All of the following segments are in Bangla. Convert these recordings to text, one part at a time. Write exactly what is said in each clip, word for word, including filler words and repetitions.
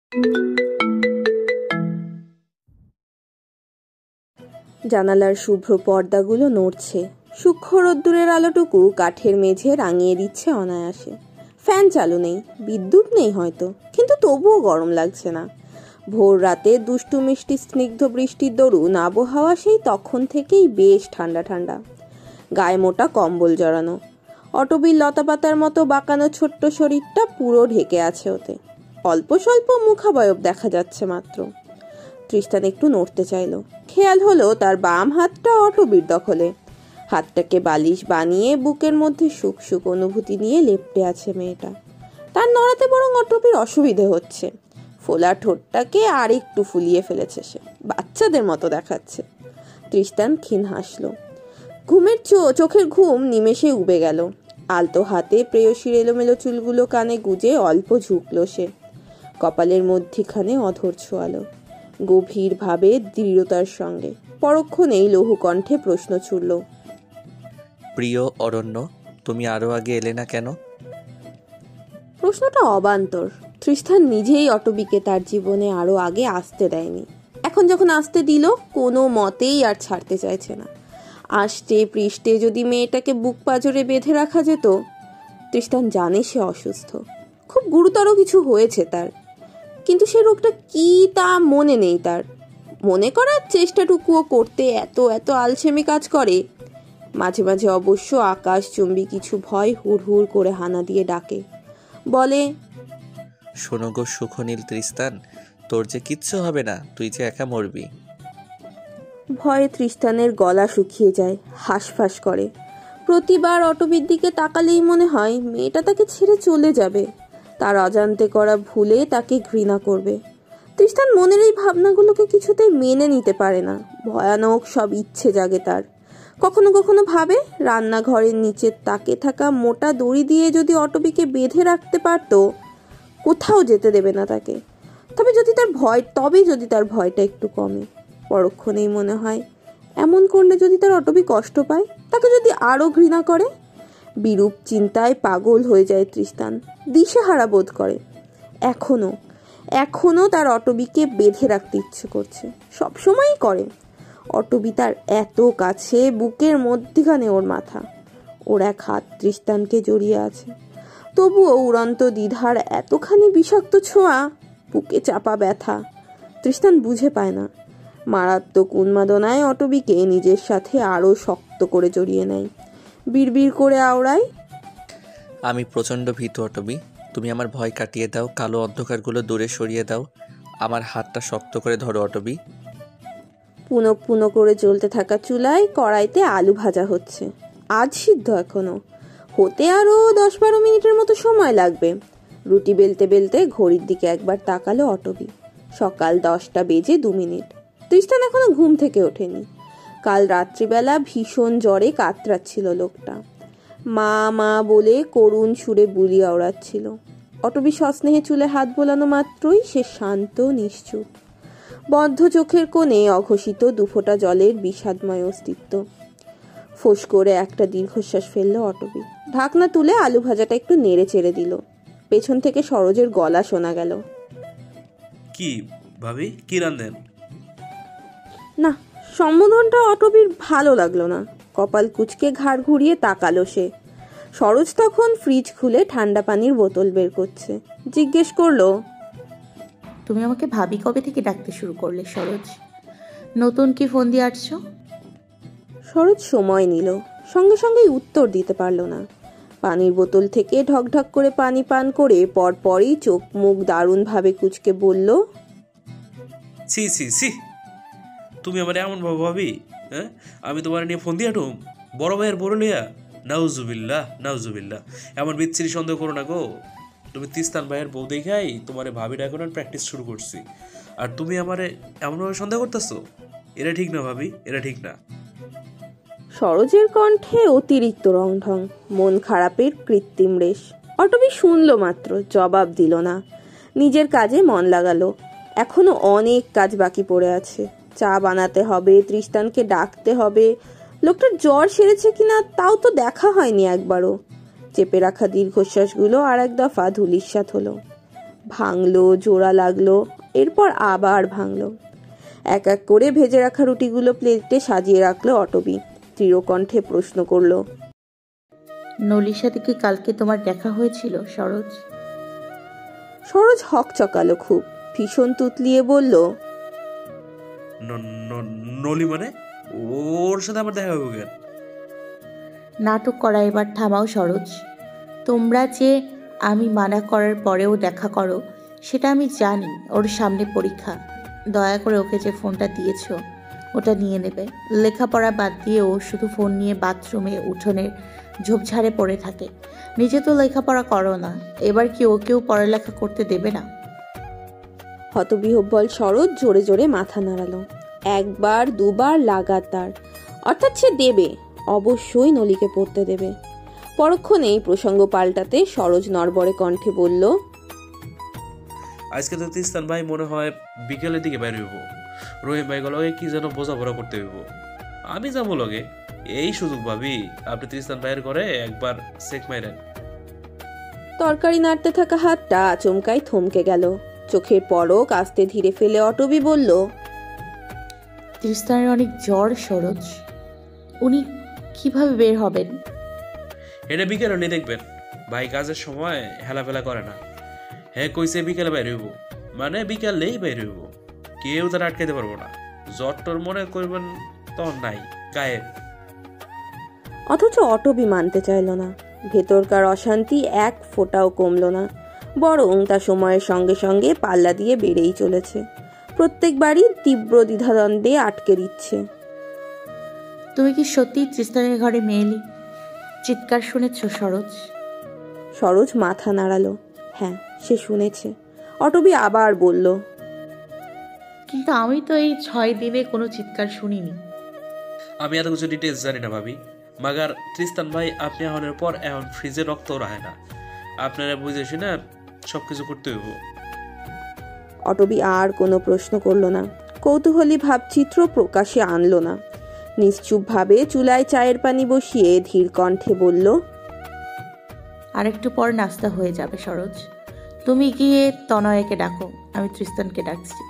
জানালার শুভ্র পর্দাগুলো নড়ছে, সূক্ষ্ম রোদ্দুরের আলোটুকু কাঠের মেঝে রাঙিয়ে দিচ্ছে অনায়াসে। ফ্যান চালু নেই, বিদ্যুৎ নেই হয়তো, কিন্তু তবুও গরম লাগছে না। ভোর রাতে দুষ্টু মিষ্টি স্নিগ্ধ বৃষ্টির দরুন আবহাওয়া সেই তখন থেকেই বেশ ঠান্ডা ঠান্ডা। গায়ে মোটা কম্বল জড়ানো, অটবির লতাপাতার মতো বাঁকানো ছোট্ট শরীরটা পুরো ঢেকে আছে ওতে। অল্প স্বল্প মুখাবয়ব দেখা যাচ্ছে মাত্র। তৃষ্টান একটু নড়তে চাইল, খেয়াল হলো তার বাম হাতটা অটবির দখলে। হাতটাকে বালিশ বানিয়ে বুকের মধ্যে সুখ সুখ অনুভূতি নিয়ে লেপ্টে আছে মেয়েটা। তার নড়াতে বরং অটবির অসুবিধে হচ্ছে। ফোলা ঠোঁটটাকে আর একটু ফুলিয়ে ফেলেছে সে, বাচ্চাদের মতো দেখাচ্ছে। তৃষ্টান ক্ষীণ হাসল। ঘুমের চো চোখের ঘুম নিমেষে উবে গেল। আলতো হাতে প্রেয়সীর এলোমেলো চুলগুলো কানে গুজে অল্প ঝুঁকল সে। কপালের মধ্যিখানে অধর ছোঁয়ালো গভীর ভাবে, দৃঢ়তার সঙ্গে। পরক্ষণেই লঘু কণ্ঠে প্রশ্ন ছুড়ল, প্রিয় অরণ্য, তুমি আরো আগে এলে না কেন? প্রশ্নটা অবান্তর। তৃষ্টান নিজেই অটবিকে তার জীবনে আরো আগে আসতে দেয়নি। এখন যখন আসতে দিল, কোনো মতেই আর ছাড়তে চাইছে না। আষ্টে পৃষ্ঠে যদি মেয়েটাকে বুক পাঁজরে বেঁধে রাখা যেত। তৃষ্টান জানে সে অসুস্থ, খুব গুরুতর কিছু হয়েছে তার, কিন্তু সে রোগটা কি তা মনে নেই তার। মনে করার চেষ্টাটুকুও করতে এত এত আলসেমি কাজ করে। মাঝে মাঝে অবশ্য আকাশ চুম্বী কিছু ভয় হুড় হুড় করে হানা দিয়ে ডাকে, বলে, শোনো গো সুখনীল তৃষ্টান, তোর যে কিচ্ছু হবে না, তুই যে একা মরবি। ভয়ে তৃষ্টানের গলা শুকিয়ে যায়, হাঁসফাঁস করে। প্রতিবার অটবির দিকে তাকালেই মনে হয় মেয়েটা তাকে ছেড়ে চলে যাবে, তার অজান্তে করা ভুলে তাকে ঘৃণা করবে। তৃষ্টান মনের এই ভাবনাগুলোকে কিছুতেই মেনে নিতে পারে না। ভয়ানক সব ইচ্ছে জাগে তার। কখনো কখনো ভাবে রান্নাঘরের নিচের তাকে থাকা মোটা দড়ি দিয়ে যদি অটবিকে বেঁধে রাখতে পারত, কোথাও যেতে দেবে না তাকে। তবে যদি তার ভয় তবে যদি তার ভয়টা একটু কমে। পরক্ষণেই মনে হয় এমন করলে যদি তার অটবি কষ্ট পায়, তাকে যদি আরো ঘৃণা করে। বিরূপ চিন্তায় পাগল হয়ে যায় তৃষ্টান, দিশেহারা বোধ করে। এখনো এখনো তার অটবিকে বেঁধে রাখতে ইচ্ছে করছে, সবসময়ই করে। অটবি তার এত কাছে, বুকের মধ্যখানে ওর মাথা, ওর এক হাত তৃষ্টানকে জড়িয়ে আছে। তবুও উড়ন্ত দ্বিধার এতখানি বিষাক্ত ছোঁয়া, বুকে চাপা ব্যথা। তৃষ্টান বুঝে পায় না। মারাত্মক উন্মাদনায় অটবিকে নিজের সাথে আরো শক্ত করে জড়িয়ে নেয়। বিড়বিড় করে আওড়ায়, আমি প্রচণ্ড ভীত অটবি, তুমি আমার ভয় কাটিয়ে দাও, কালো অন্ধকারগুলো দূরে সরিয়ে দাও, আমার হাতটা শক্ত করে ধরো অটবি। পুনো পুনো করে জ্বলতে থাকা চুলায় কড়াইতে আলু ভাজা হচ্ছে। আজ সিদ্ধ এখনো, হতে আরো দশ বারো মিনিটের মতো সময় লাগবে। রুটি বেলতে বেলতে ঘড়ির দিকে একবার তাকালো অটবি। সকাল দশটা বেজে দু মিনিট। তৃষ্টান এখনো ঘুম থেকে ওঠেনি। কাল রাত্রিবেলা ভীষণ জ্বরে কাতরাচ্ছিল লোকটা। মা মা বলে করুণ সুরে বুলি আওড়াচ্ছিল। অটবি সস্নেহে চুলে হাত বোলানো মাত্রই সে শান্ত নিশ্চুপ। বদ্ধ চোখের কোণে অঘোষিত দুফোঁটা জলের বিষাদময় অস্তিত্ব। ফোঁস করে একটা দীর্ঘশ্বাস ফেলল অটবি। ঢাকনা তুলে আলু ভাজাটা একটু নেড়ে চেড়ে দিল। পেছন থেকে সরোজের গলা শোনা গেল, কি ভাবি, কি রান্ধেন? না, সম্বোধনটা অটবির ভালো লাগলো না। কপাল কুচকে ঘাড় ঘুরিয়ে তাকালো সে। সরোজ তখন ফ্রিজ খুলে ঠান্ডা পানির বোতল বের করছে। জিজ্ঞেস করলো, তুমি আমাকে ভাবি কবে থেকে ডাকতে শুরু করলে সরোজ? নতুন কি ফোন দিয়ে আসছো? সরোজ সময় নিল, সঙ্গে সঙ্গেই উত্তর দিতে পারল না। পানির বোতল থেকে ঢকঢক করে পানি পান করে পরপরই চোখ মুখ দারুণ ভাবে কুচকে বলল, সি সি সি তুমি আমার এমন ভাবো ভাবি? হ্যাঁ, আমি তোমার নিয়ে ফোন দিয়ে আটুম বড় ভাইয়ের বড় লিয়া? নাউজুবিল্লাহ নাউজুবিল্লাহ, এমন বিচ্ছিরি সন্দেহ করো না গো। তুমি তিস্তান ভাইয়ের বউ দেখাই তোমার ভাবি ডাকানোর প্র্যাকটিস শুরু করছি, আর তুমি আমারে এমনভাবে সন্দেহ করতেছো? এটা ঠিক না ভাবি, এটা ঠিক না। সরোজের কণ্ঠে অতিরিক্ত রংঢং, মন খারাপের কৃত্রিম রেশ। অটবি শুনল মাত্র, জবাব দিল না। নিজের কাজে মন লাগালো। এখনো অনেক কাজ বাকি পড়ে আছে। চা বানাতে হবে, তৃষ্টানকে ডাকতে হবে। লোকটার জ্বর সেরেছে কিনা তাও তো দেখা হয়নি একবারও। চেপে রাখা দীর্ঘশ্বাসগুলো আর এক দফা ধূলিসাৎ হলো। ভাঙলো, জোড়া লাগলো, এরপর আবার ভাঙলো। এক এক করে ভেজে রাখা রুটিগুলো প্লেটে সাজিয়ে রাখলো অটবি। দৃঢ়কণ্ঠে প্রশ্ন করলো, নলির সাথে কি কালকে তোমার দেখা হয়েছিল সরোজ? সরোজ হক চকালো খুব, ভীষণ তুতলিয়ে বলল, ন- ন- নলি মানে? ওর সাথে আমার দেখা হবে কেন? নাটক করা এবার থামাও সরোজ। তোমরা যে আমি মানা করার পরেও দেখা করো সেটা আমি জানি। ওর সামনে পরীক্ষা, দয়া করে ওকে যে ফোনটা দিয়েছো ওটা নিয়ে নেবে। লেখাপড়া বাদ দিয়ে ও শুধু ফোন নিয়ে বাথরুমে উঠোনের ঝোপঝাড়ে পড়ে থাকে। নিজে তো লেখাপড়া করো না, এবার কি ওকেও পড়ালেখা করতে দেবে না? হতবিহ্বল সরোজ জোরে জোরে মাথা নাড়ালো। একবার দুবার লাগাতার, অর্থাৎ সে দেবে, অবশ্যই নলিকে পড়তে দেবে। পরক্ষণেই প্রসঙ্গ পাল্টাতে সরোজ নড়বড়ে কণ্ঠে বলল, আজকে তো তিস্তান ভাই মনে হয় বিকেলের দিকে বাইরে হইব। রহিম ভাই গেল কি যেন বোঝাপড়া করতে হইব। আমি যাবো লগে। এই সুযোগ ভাবি, আপনি তিস্তান ভাইয়ের ঘরে একবার চেক মাইরেন। তরকারি নাড়তে থাকা হাতটা আচমকাই থমকে গেল। চোখের পলক আস্তে ধীরে ফেলে অটবি বলল, তৃষ্ণার অনেক জ্বর সরোজ, উনি কিভাবে বের হবেন? এটা বিকেলে নিয়ে দেখবেন। ভাই কাজের সময় হেলাফেলা করে না। হ্যাঁ কইছে বিকেলে বাইরে হইব, মানে বিকালেই বাইরে হইব। কেউ তারা আটকাইতে পারবো না। জ্বরটর মনে করবেন তখন নাই, গায়েব। অথচ অটবি মানতে চাইল না। ভেতরকার অশান্তি এক ফোঁটাও কমল না, বরং তা সময়ের সঙ্গে সঙ্গে পাল্লা দিয়ে বেড়েই চলেছে। প্রত্যেকবারই তীব্র দ্বিধাদ্বন্দ্বে আটকে দিচ্ছে। তুমি কি সত্যি তৃষ্ণার ঘরে মেয়েলি চিৎকার শুনেছ সরোজ? সরোজ মাথা নাড়ালো। হ্যাঁ, সে শুনেছে। অটবি আবার বলল, কিন্তু আমি তো এই ছয় দিনে কোনো চিৎকার শুনিনি। আমি এত কিছু ডিটেলস জানি না ভাবি। মাগার তৃস্তান ভাই আপনি এখনের পর এখন ফ্রিজে রক্তও রাখে না। আপনারা বুঝে শুনে সব কিছু করতে হইব। অটবি আর কোনো প্রশ্ন করল না, কৌতূহলী ভাবচিত্র প্রকাশে আনলো না। নিশ্চুপভাবে চুলায় চায়ের পানি বসিয়ে ধীর কণ্ঠে বলল, আর একটু পর নাস্তা হয়ে যাবে সরোজ, তুমি গিয়ে তনয়কে ডাকো, আমি তৃষ্ণানকে ডাকছি।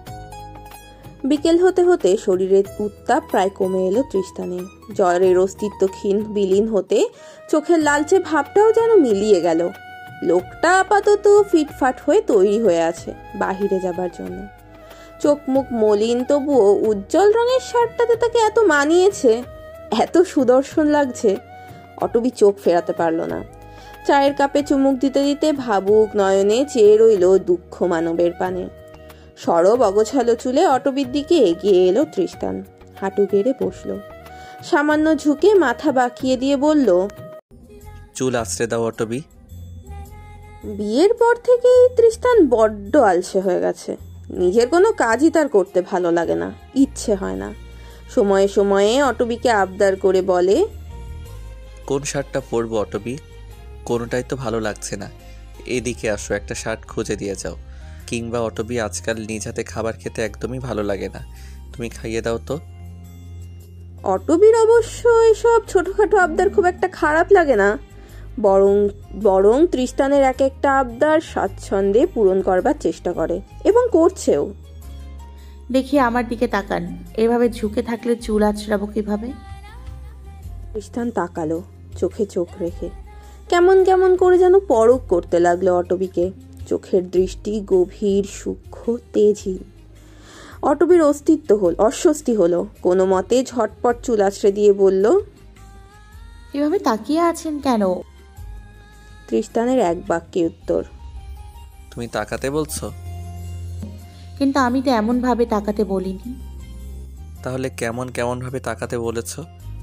বিকেল হতে হতে শরীরের উত্তাপ প্রায় কমে এলো তৃষ্ণানের। জ্বরের অস্তিত্বহীন বিলীন হতে চোখের লালচে ভাবটাও যেন মিলিয়ে গেল। লোকটা আপাতত ফিটফাট হয়ে তৈরি হয়ে আছে বাহিরে যাবার জন্য। চোখ মুখ মলিন, তবুও উজ্জ্বল রঙের শার্টটাতে তাকে এত মানিয়েছে, এত সুদর্শন লাগছে। অটবি চোখ ফেরাতে পারল না। চায়ের কাপে চুমুক দিতে দিতে ভাবুক নয়নে চেয়ে রইল দুঃখ মানবের পানে। সরব অগোছালো চুলে অটবির দিকে এগিয়ে এলো তৃষ্ণান। হাঁটু গেড়ে বসল, সামান্য ঝুঁকে মাথা বাঁকিয়ে দিয়ে বলল, চুল আছড়ে দাও অটবি। বিয়ের পর থেকেই তৃষ্ণান বড্ড আলসে হয়ে গেছে। নিজের কোনো কাজই তার করতে ভালো লাগে না, ইচ্ছে হয় না। সময়ে সময়ে অটবিকে আবদার করে বলে, কোন শার্টটা পরবো অটবি? কোনোটাই তো ভালো লাগছে না। এদিকে আসো, একটা শার্ট খুঁজে দিয়ে যাও। কিংবা অটবি, আজকাল নিজ হাতে খাবার খেতে একদমই ভালো লাগে না, তুমি খাইয়ে দাও তো। অটবির অবশ্য এসব ছোটখাটো আবদার খুব একটা খারাপ লাগে না। বরং বরং তৃষ্ণানের এক একটা আবদার স্বাচ্ছন্দ্যে পূরণ করবার চেষ্টা করে, এবং করছেও। দেখি আমার দিকে তাকান, এভাবে ঝুঁকে থাকলে চুল আঁচড়াবো কিভাবে? তৃষ্ণান তাকালো চোখে চোখ রেখে। কেমন কেমন করে যেন পরখ করতে লাগলো অটবিকে। চোখের দৃষ্টি গভীর, সূক্ষ্ম, তেজহীন। অটবির অস্তিত্ব হল অস্বস্তি হলো। কোনো মতে ঝটপট চুল আছড়ে দিয়ে বলল, এভাবে তাকিয়ে আছেন কেন? তৃষ্ণানের এক বাক্যে উত্তর, তুমি তাকাতে বলছো? কিন্তু আমি তো এমন ভাবে তাকাতে বলিনি। তাহলে কেমন কেমন ভাবে তাকাতে বলেছো?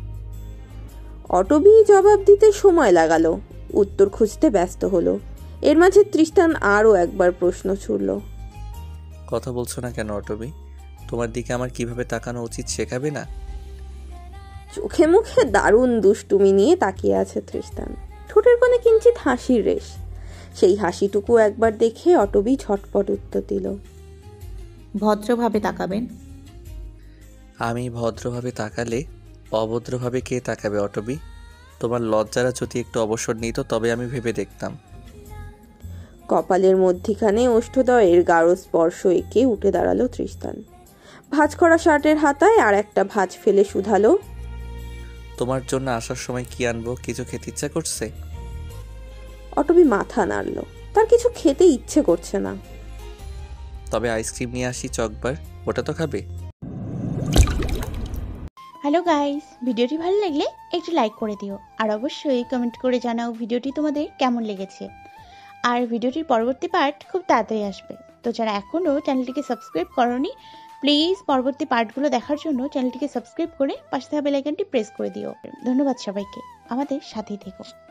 অটবি জবাব দিতে সময় লাগালো, উত্তর খুঁজতে ব্যস্ত হলো। এর মাঝে তৃষ্ণান আরও একবার প্রশ্ন ছুড়ল, কথা বলছো না কেন অটবি? তোমার দিকে আমার কিভাবে তাকানো উচিত শেখাবে না? চোখে মুখে দারুণ দুষ্টুমি নিয়ে তাকিয়ে আছে তৃষ্ণান। ঠোঁটের কোণে কিঞ্চিত হাসির রেশ। সেই হাসিটুকু একবার দেখে অটবি ঝটপট উত্তর দিল, ভদ্রভাবে তাকাবেন। আমি ভদ্রভাবে তাকালে অভদ্রভাবে কে তাকাবে অটবি? তোমার লজ্জারা যদি একটু অবসর নিত তবে আমি ভেবে দেখতাম। কপালের মধ্যিখানে ওষ্ঠদয়ের গাঢ় স্পর্শ এঁকে উঠে দাঁড়ালো তৃষ্তান। ভাঁজ করা শার্টের হাতায় আর একটা ভাঁজ ফেলে শুধালো, তোমার জন্য আসার সময় কি আনবো? কিছু খেতে ইচ্ছা করছে? অটবি মাথা নাড়ল। তার কিছু খেতে ইচ্ছে করছে না। তবে আইসক্রিম নিয়ে আসি চকবার, ওটা তো খাবে? হ্যালো গাইস, ভিডিওটি ভালো লাগলে একটু লাইক করে দিও আর অবশ্যই কমেন্ট করে জানাও ভিডিওটি তোমাদের কেমন লেগেছে। আর ভিডিওটির পরবর্তী পার্ট খুব তাড়াতাড়ি আসবে, তো যারা এখনও চ্যানেলটিকে সাবস্ক্রাইব করোনি প্লিজ পরবর্তী পার্টগুলো দেখার জন্য চ্যানেলটিকে সাবস্ক্রাইব করে পাশে থাকা বেল আইকনটি প্রেস করে দিও। ধন্যবাদ সবাইকে, আমাদের সাথেই থেকো।